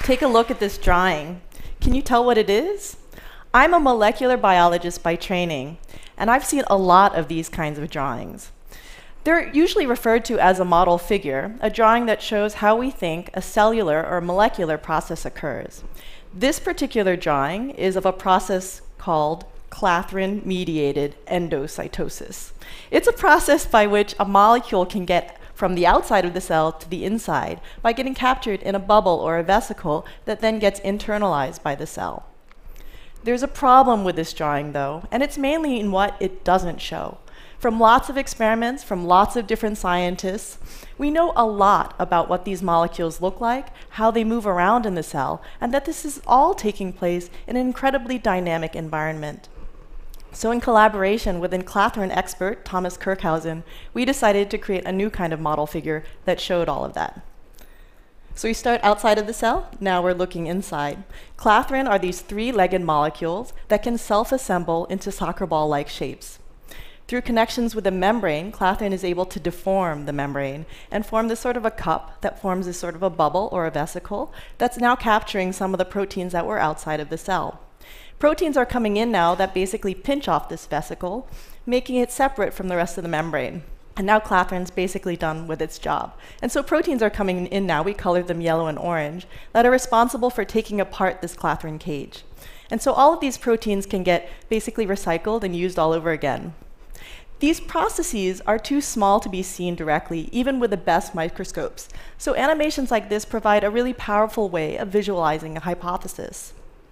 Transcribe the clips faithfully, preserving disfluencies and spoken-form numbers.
Take a look at this drawing. Can you tell what it is? I'm a molecular biologist by training, and I've seen a lot of these kinds of drawings. They're usually referred to as a model figure, a drawing that shows how we think a cellular or molecular process occurs. This particular drawing is of a process called clathrin-mediated endocytosis. It's a process by which a molecule can get from the outside of the cell to the inside by getting captured in a bubble or a vesicle that then gets internalized by the cell. There's a problem with this drawing, though, and it's mainly in what it doesn't show. From lots of experiments, from lots of different scientists, we know a lot about what these molecules look like, how they move around in the cell, and that this is all taking place in an incredibly dynamic environment. So in collaboration with enclathrin expert Thomas Kirkhausen, we decided to create a new kind of model figure that showed all of that. So we start outside of the cell, now we're looking inside. Clathrin are these three-legged molecules that can self-assemble into soccer ball-like shapes. Through connections with the membrane, clathrin is able to deform the membrane and form this sort of a cup that forms this sort of a bubble or a vesicle that's now capturing some of the proteins that were outside of the cell. Proteins are coming in now that basically pinch off this vesicle, making it separate from the rest of the membrane. And now clathrin's basically done with its job. And so proteins are coming in now, we colored them yellow and orange, that are responsible for taking apart this clathrin cage. And so all of these proteins can get basically recycled and used all over again. These processes are too small to be seen directly, even with the best microscopes. So animations like this provide a really powerful way of visualizing a hypothesis.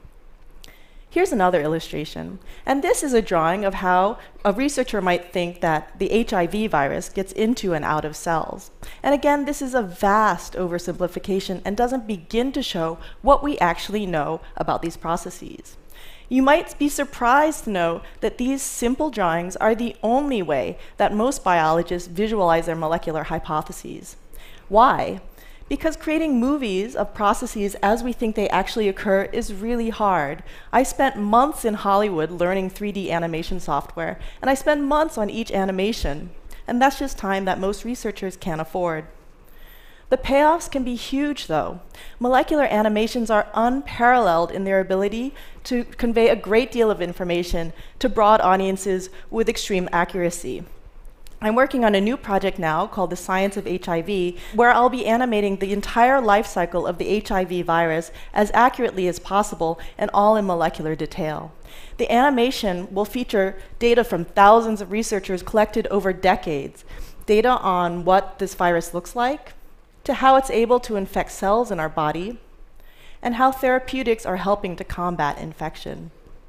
Here's another illustration. And this is a drawing of how a researcher might think that the H I V virus gets into and out of cells. And again, this is a vast oversimplification and doesn't begin to show what we actually know about these processes. You might be surprised to know that these simple drawings are the only way that most biologists visualize their molecular hypotheses. Why? Because creating movies of processes as we think they actually occur is really hard. I spent months in Hollywood learning three D animation software, and I spend months on each animation. And that's just time that most researchers can't afford. The payoffs can be huge, though. Molecular animations are unparalleled in their ability to convey a great deal of information to broad audiences with extreme accuracy. I'm working on a new project now called The Science of H I V, where I'll be animating the entire life cycle of the H I V virus as accurately as possible and all in molecular detail. The animation will feature data from thousands of researchers collected over decades, data on what this virus looks like, to how it's able to infect cells in our body, and how therapeutics are helping to combat infection.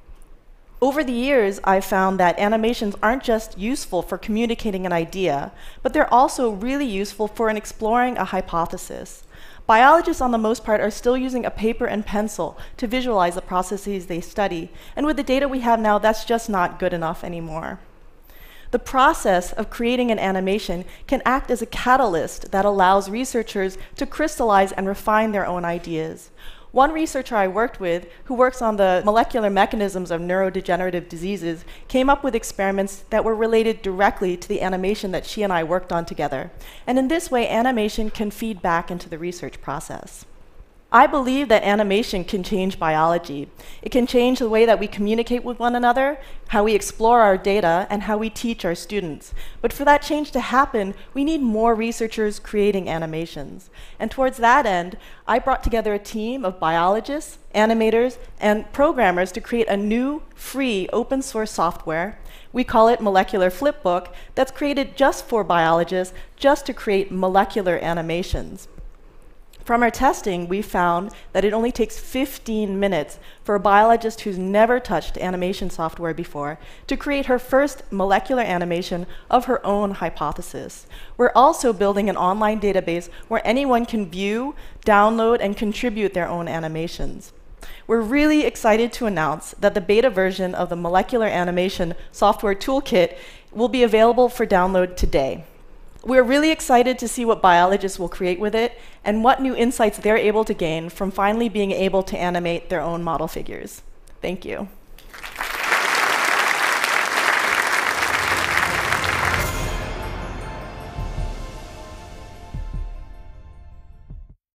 Over the years, I've found that animations aren't just useful for communicating an idea, but they're also really useful for in exploring a hypothesis. Biologists, on the most part, are still using a paper and pencil to visualize the processes they study, and with the data we have now, that's just not good enough anymore. The process of creating an animation can act as a catalyst that allows researchers to crystallize and refine their own ideas. One researcher I worked with, who works on the molecular mechanisms of neurodegenerative diseases, came up with experiments that were related directly to the animation that she and I worked on together. And in this way, animation can feed back into the research process. I believe that animation can change biology. It can change the way that we communicate with one another, how we explore our data, and how we teach our students. But for that change to happen, we need more researchers creating animations. And towards that end, I brought together a team of biologists, animators, and programmers to create a new, free, open source software. We call it Molecular Flipbook, that's created just for biologists, just to create molecular animations. From our testing, we found that it only takes fifteen minutes for a biologist who's never touched animation software before to create her first molecular animation of her own hypothesis. We're also building an online database where anyone can view, download, and contribute their own animations. We're really excited to announce that the beta version of the Molecular Animation Software Toolkit will be available for download today. We're really excited to see what biologists will create with it and what new insights they're able to gain from finally being able to animate their own model figures. Thank you.